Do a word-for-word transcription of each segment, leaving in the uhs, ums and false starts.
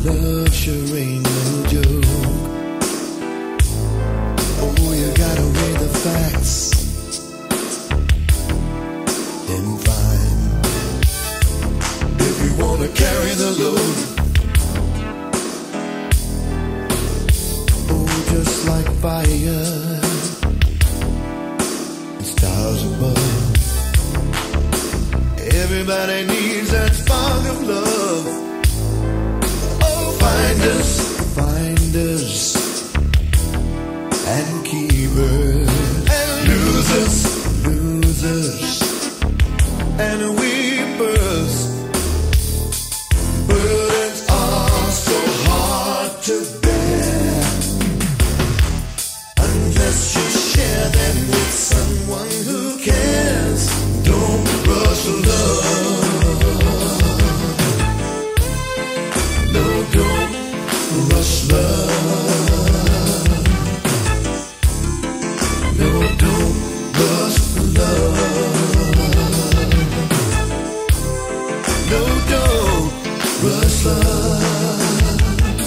Love sure ain't no joke. Oh, you gotta weigh the facts and find if you wanna carry the load. Oh, just like fire and stars above, everybody needs that spark of love. Find us, find us, and keepers, and losers, losers, and weepers. Burdens are so hard to bear unless you share them with someone who cares. Don't rush love. Rush love. No, don't rush love. No, don't rush love.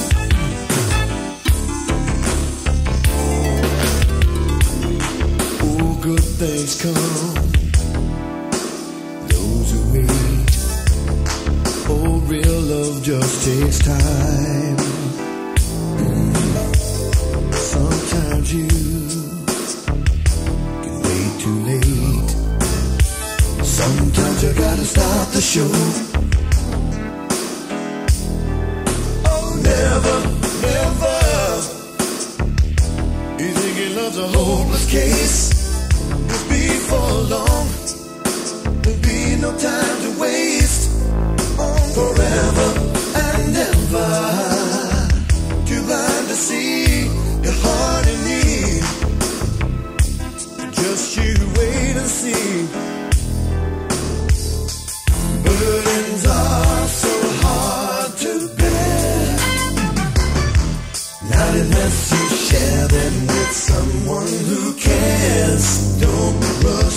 Oh, good things come those who wait. Oh, real love just takes time. Sometimes you can wait too late. Sometimes you gotta stop the show. Oh, never, never. You think your love's a hopeless case? Before long, there'll be no time to waste. On forever and ever. Too blind to see your heart in need. Just you wait and see. Burdens are so hard to bear, not unless you share them with someone who cares. Don't run.